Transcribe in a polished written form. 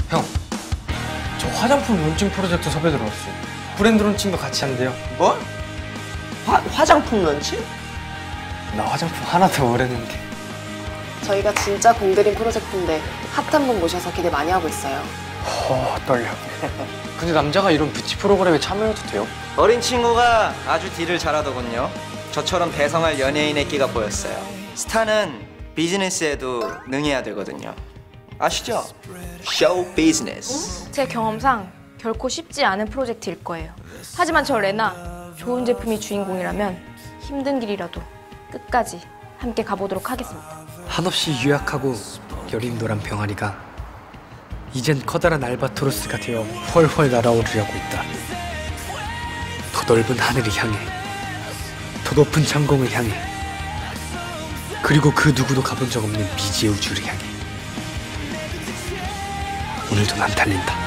형, 저 화장품 론칭 프로젝트 섭외 들어왔어요. 브랜드 론칭도 같이 한대요. 뭐? 화장품 런칭? 나 화장품 하나도 모르는데. 저희가 진짜 공들인 프로젝트인데 핫한 분 모셔서 기대 많이 하고 있어요. 떨려. 근데 남자가 이런 뷰티 프로그램에 참여해도 돼요? 어린 친구가 아주 딜을 잘하더군요. 저처럼 대성할 연예인의 끼가 보였어요. 스타는 비즈니스에도 능해야 되거든요. 아시죠? 쇼 비즈니스. 제 경험상 결코 쉽지 않은 프로젝트일 거예요. 하지만 저 레나 좋은 제품이 주인공이라면 힘든 길이라도 끝까지 함께 가보도록 하겠습니다. 한없이 유약하고 여린도란 병아리가 이젠 커다란 알바토로스가 되어 훨훨 날아오르려고 있다. 더 넓은 하늘을 향해, 더 높은 창공을 향해, 그리고 그 누구도 가본 적 없는 미지의 우주를 향해. 오늘도 난 달린다.